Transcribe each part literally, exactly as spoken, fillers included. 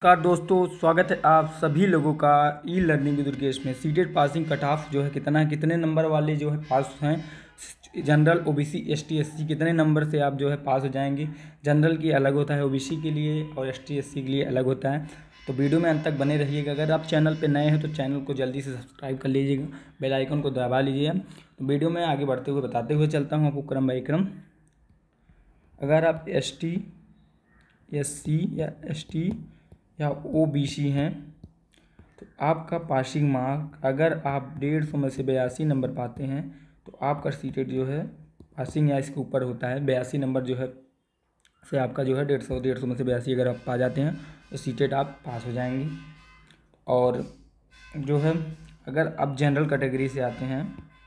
नमस्कार दोस्तों, स्वागत है आप सभी लोगों का ई लर्निंग विद दुर्गेश में। सीटेट पासिंग कट ऑफ जो है कितना है, कितने नंबर वाले जो है पास हैं। जनरल, ओबीसी, एसटी, एससी कितने नंबर से आप जो है पास हो जाएंगे। जनरल की अलग होता है ओबीसी के लिए, और एसटी एससी के लिए अलग होता है। तो वीडियो में अंत तक बने रहिएगा। अगर आप चैनल पर नए हैं तो चैनल को जल्दी से सब्सक्राइब कर लीजिएगा, बेल आइकन को दबा लीजिए। तो वीडियो में आगे बढ़ते हुए बताते हुए चलता हूँ आपको क्रम बाई क्रम। अगर आप एस टी एस सी या एस टी या ओ बी सी हैं तो आपका पासिंग मार्क, अगर आप डेढ़ सौ में से बयासी नंबर पाते हैं तो आपका सीटेट जो है पासिंग या इसके ऊपर होता है। बयासी नंबर जो है से आपका जो है डेढ़ सौ डेढ़ सौ में से बयासी अगर आप पा जाते हैं तो सीटेट आप पास हो जाएंगे। और जो है अगर आप जनरल कैटेगरी से आते हैं,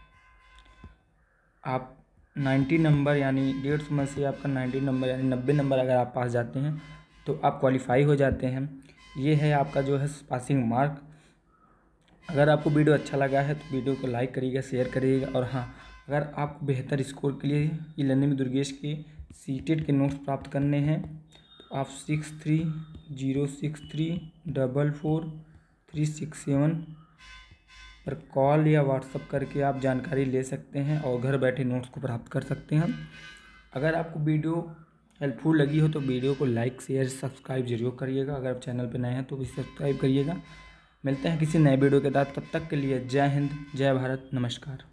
आप नब्बे नंबर यानी डेढ़ सौ में से आपका नब्बे नंबर यानी नब्बे नंबर अगर आप पास जाते हैं तो आप क्वालिफाई हो जाते हैं। ये है आपका जो है पासिंग मार्क। अगर आपको वीडियो अच्छा लगा है तो वीडियो को लाइक करिएगा, शेयर करिएगा। और हाँ, अगर आपको बेहतर स्कोर के लिए ई लर्निंग विद दुर्गेश के सीटेट के नोट्स प्राप्त करने हैं तो आप six three zero six three double four three six seven पर कॉल या व्हाट्सअप करके आप जानकारी ले सकते हैं और घर बैठे नोट्स को प्राप्त कर सकते हैं। अगर आपको वीडियो हेल्पफुल लगी हो तो वीडियो को लाइक शेयर सब्सक्राइब जरूर करिएगा। अगर आप चैनल पर नए हैं तो भी सब्सक्राइब करिएगा। मिलते हैं किसी नए वीडियो के साथ, तब तक के लिए जय हिंद, जय भारत, नमस्कार।